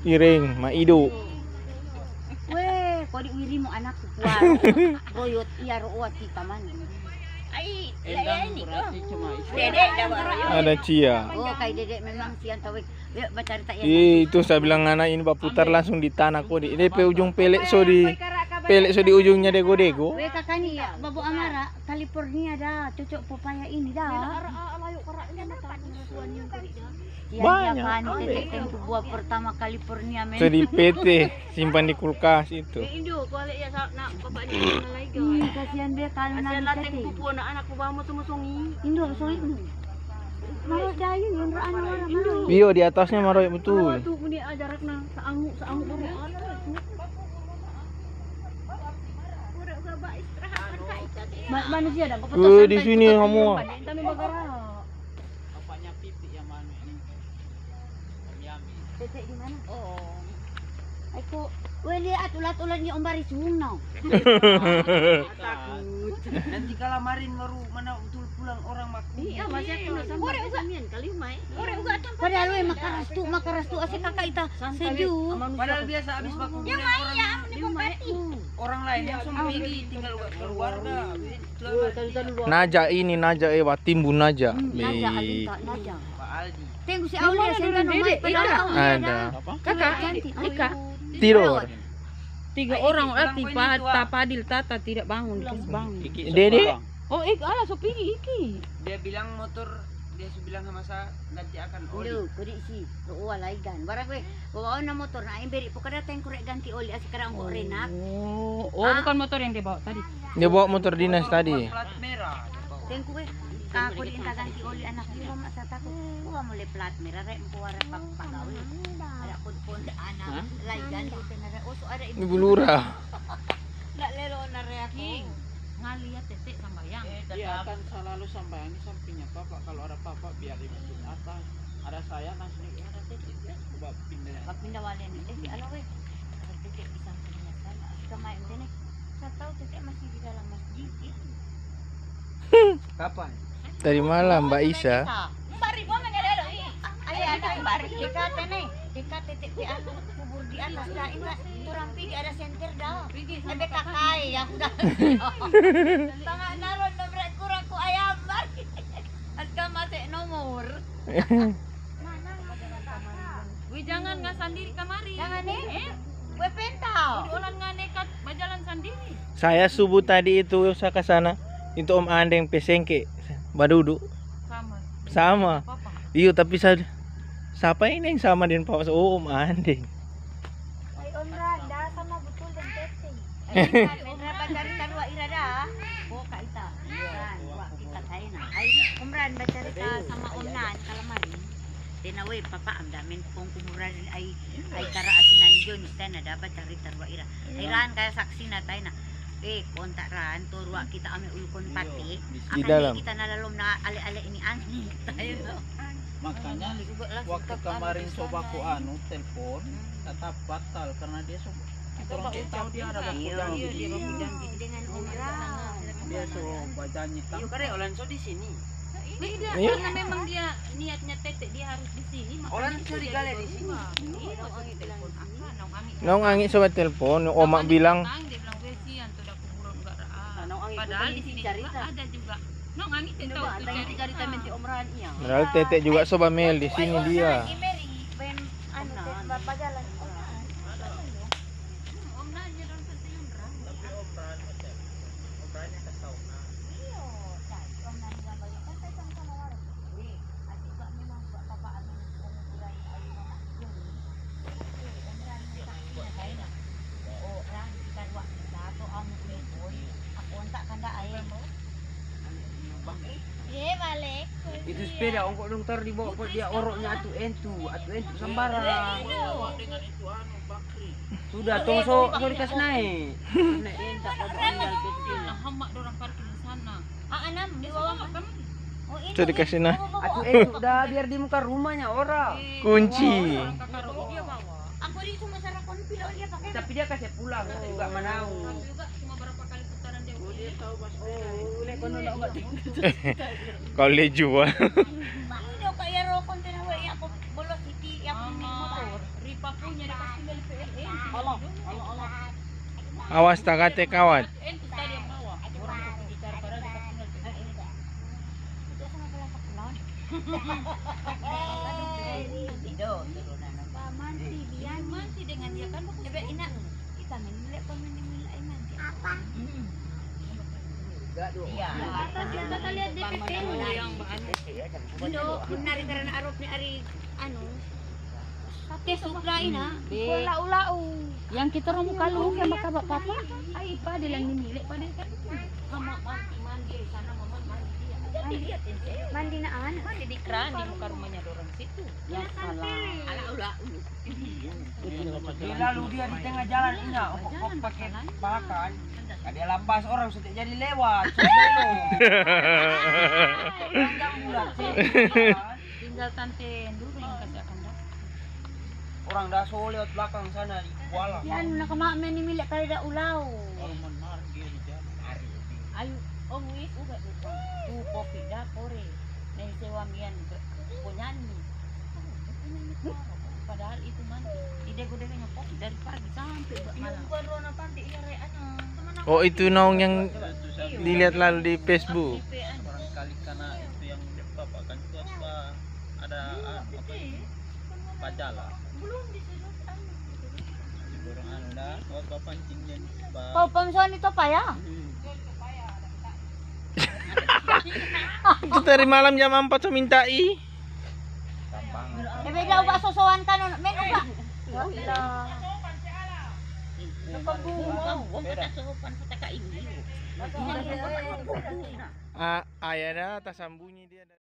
Iring, maido. Weh, kau diwiri mo anak ko kuar. Royot iya root kita man. Ay, ini ko. Dedek dah baru. Ada Cia. Oh, kay dedek memang siang tawik. Yuk baca cerita ya. Itu saya bilang anak ini putar langsung di tanah kok di. Ini pe ujung pelek so di ujungnya dego-dego. Weh kakak ni babu amara California dah cocok pepaya ini dah. Banyak. Kan dedek tempo buah pertama California men. So di PT simpan di kulkas itu. Indo kualik ya nak bapak ni lagi. Kasihan dia kalau Asian nak lateng pupu anak ko ba mo sumusongi. Indo sorry. Mau jayu yang anak orang mau. Bio di atasnya maroy betul. Tu punya jarak na sa angu baru ada. Ora ka ba istirahat ka ita. Manusia dah Di sini kamu. Kami bagara. Bapaknya pipi yang mana ini? Miami. Tetek di mana? Oh. Aku, weh lihat ulat-ulat ni Om Bari sunau. Takut. Nanti kalau marin baru mana betul pulang orang maku. Iya masih kena sampai samian kali mai. Ora uga tan. Padahal weh makaras tu asik kakak ita sejuk. Padahal biasa habis baku orang orang lain yang suami pergi tinggal keluarga. Naja ini naja timbun naja. Naja alinta naja. Pak Aldi. Tengok si Aulia sentan nomai padahal Ada. Kakak, Ika. Tidur. 3 orang tipa tapadil tata tidak bangun bangun. Dede. Oh, ala so pergi iki. Dia bilang motor dia bilang sama saya ganti akan oli. Lu kudik si ruwa laigan. Barang weh bawa na motor na imberi pokada teng kurek ganti oli asik karang kok renak. Oh, bukan motor yang dia bawa tadi. Dia bawa motor dinas tadi. Plat merah. Tengku weh aku diinta ganti oli anak di rumah saya takut. Gua mulai plat merah rek kuara pagawe. Ada pun anak laigan tu tenara. Oh so ada Ibu lurah. nak lelo na reaking. Ngaliat tetek sambayang. Dia akan selalu sampai ini sampingnya Bapak. Kalau ada Bapak biar di masjid atas. Ada saya langsung ada titik. Coba pindah. Pindah walen ni. Tapi ala weh. Tetek di sampingnya sana. Kemain ni. Saya tahu tetek masih di dalam masjid itu. Kapan? Tadi malam Mbak Isa. Bari gua mengelelo. Ayah ada bari. Dekat ni. Dekat tetek di atas kubur di atas dah. Ingat turang pergi ada senter dah. Ada kakai yang dah. Tengah naron na berat kurang ku ayam bari. Aska masih nomor. Wih jangan nggak sendiri kamari. Jangan ni. Gue pentau. Ulan nggak nekat berjalan sendiri. Saya subuh tadi itu saya ke sana. Itu Om Andeng pesengke. Badudu. Sama. Sama. Papa. Iya tapi saya siapa ini yang sama dengan Pak? Oh Om Andeng. Ay Om Randa sama betul dan teteh. Om Randa cari tarua irada. Oh Kak Ita. Kan, wah kita tayo na. Ay Om Randa cari ka sama Om Nan kalamarin. Tinawe papa am damin kung kumuran ay kara asinan yun na dapat cari tarua ira. Ay ran kaya saksi na tayo na. Kontak ran turwa kita ame ulkon pati. Di Akan dalam. kita nalalom na ale-ale ini ani. Tayo. Makanya waktu kemarin sobaku telepon tetap batal karena dia orang tahu dia ada baku janji. Dia baku janji dengan Om Randa. Dia janji. Yuk kare Olan so di sini. Tidak, Iya. karena memang dia niatnya tetek dia harus di sini. Olan so di gale di sini. Nong angin sobat telepon, Omak bilang Dia bilang kesian tuh dah kuburan enggak raan. Nong angin Padahal kuburan di sini cerita. juga ada juga. Nong angin tahu tuh Cari tamen ti Om Randa iya. padahal Tete juga sobat Mel di sini dia. Bapak jalan. Om nanya dong ke Yundra. Itu sepeda ongkok dokter dibawa kok dia oroknya atu entu sembarang. Sudah tongso so dikasih naik. Lah hamak dorang parkir di sana. Anam di bawah Kan So dikasih nah Atu entu dah biar di muka rumahnya orang. kunci. kakak dia bawa. Aku di cuma sarakon pilo dia pakai. Tapi dia kasih pulang juga manau. Juga cuma berapa kali putaran dia. Dia tahu pas lek kono enggak. Kau le jual. Ini kayak rokon tenawe yang aku bolos iti yang ini motor. Ripa punya Awas takate kawat. Manti dia manti dengan dia kan coba ina kita menilai pemilih ai manti apa iya kita lihat DPP yang Indo benar karena arop ni ari anu tes Ukraina ulau Yang kita romo kalung yang baka papa. Ay pa dilang nimili pa din kan. mandi sana mama mandi jadi lihat mandi naan mandi di kran di muka rumahnya dorong situ ya salah ala ulau Lalu dia di tengah jalan ini, kok pakai pakan. Dia lampas orang sudah jadi lewat. Tinggal tante dulu yang kasih akan datang. Orang dah so lewat belakang sana di kuala. yan nakama men nimili kali da ulau Orang menargi di jalan. ayo om wis uga lupa tu kopi da kore nih sewa mian punyanyi padahal itu mandi ide-idenya kopi dari pagi sampai malam bukan rona panti iya re ana Oh, itu naung yang dilihat lalu di Facebook. Orang kali karena itu yang bapak kan itu ada apa pajala. belum disurut anu Orang anu dah bapak pancingnya kau pemsuan itu apa ya Itu dari malam jam 4 so mintai. beda ubah sosowan kan men ubah wala Ayah dah tak sambunyi dia.